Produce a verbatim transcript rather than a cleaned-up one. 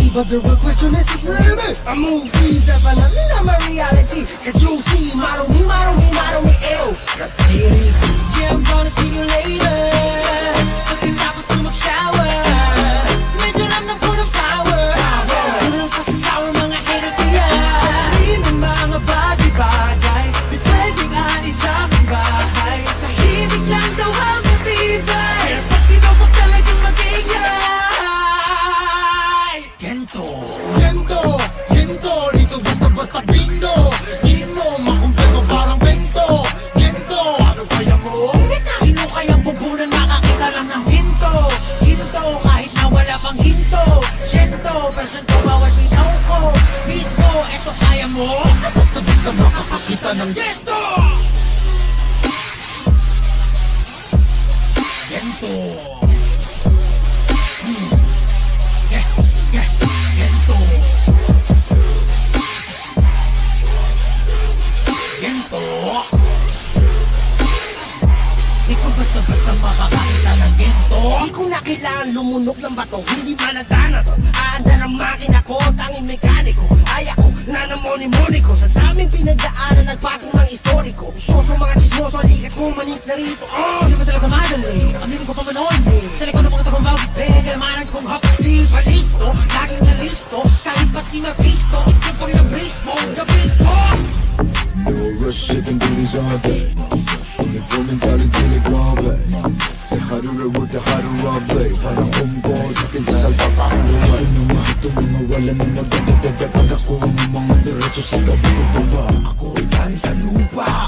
reality, but the real question is, is really a movie, definitely not my reality. Cause you see, model me, model me, model me, ew. Yeah, I'm gonna see you later. Pagkatapos ko mag-shower, medyo lang na po ng power. Tulong ko sa sour mga hater kaya hindi ng mga bagay-bagay di pwedeng ani sa aking bahay. Tahimik lang daw ang matibay, pero pag tinawag talagang magingay. Gento, gento, gento, dito basta-basta bindo. Di mo makumpleto parang bento. Gento, ano kaya mo? Sino kayang bubunan makakita lang ng hinto? Hinto, kahit na wala pang hinto. Gento, persento, bawat bitaw ko. Mismo, eto kaya mo? Basta-basta makakakita ng gento. Gento. Hmm. Ge, ge, gento. Gento. Di ko basta-basta makakakita ng gento. Di ko na kailangan lumunok ng bato, hindi maladana to. Aanda ng makina ko, tanging mekaniko. Ay ako, nanamoni-moni ko. Sa daming pinagdaanan, nagpatong ng historiko. Soso mga chismoso, ligat ko manik na rito. Oh, di ba talaga madali? Aminin ko pa man o hindi. Sa likod ng mga takong bawit, kayamanan kong hapos. Di ba listo? Laging na listo. Kahit pa si Mephisto, ito pang na-breeze mo, na-breeze mo. No rush, shaking booties all day. Only for mentality like love. Say harder work, the harder rob play. Parang home ko, sakin sa salpa pa ang luwal. Ito na ito na mawala na magdadadada. Pag ako ang mga diretso sa gabi ko ba? Ako ay galing sa lupa.